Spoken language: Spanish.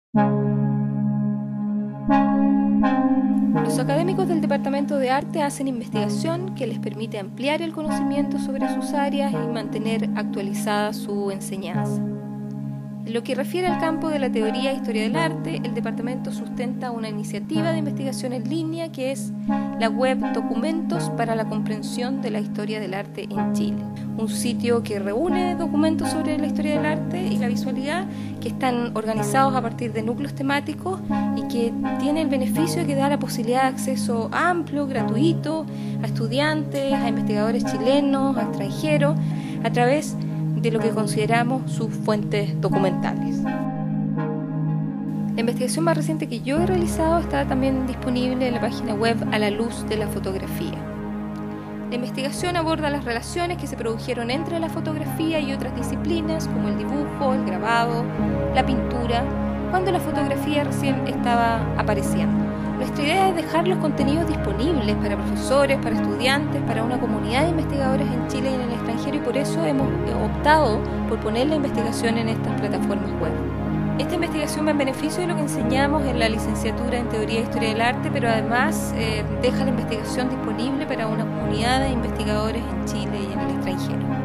Los académicos del Departamento de Arte hacen investigación que les permite ampliar el conocimiento sobre sus áreas y mantener actualizada su enseñanza. En lo que refiere al campo de la teoría e historia del arte, el departamento sustenta una iniciativa de investigación en línea que es la web Documentos para la comprensión de la historia del arte en Chile, un sitio que reúne documentos sobre la historia del arte y la visualidad que están organizados a partir de núcleos temáticos y que tiene el beneficio de que da la posibilidad de acceso amplio, gratuito, a estudiantes, a investigadores chilenos, a extranjeros, a través de lo que consideramos sus fuentes documentales. La investigación más reciente que yo he realizado está también disponible en la página web A la luz de la fotografía. La investigación aborda las relaciones que se produjeron entre la fotografía y otras disciplinas como el dibujo, el grabado, la pintura, cuando la fotografía recién estaba apareciendo. Nuestra idea es dejar los contenidos disponibles para profesores, para estudiantes, para una comunidad de investigadores en Chile y en el extranjero, y por eso hemos optado por poner la investigación en estas plataformas web. Esta investigación va en beneficio de lo que enseñamos en la licenciatura en Teoría e Historia del Arte, pero además deja la investigación disponible para una comunidad de investigadores en Chile y en el extranjero.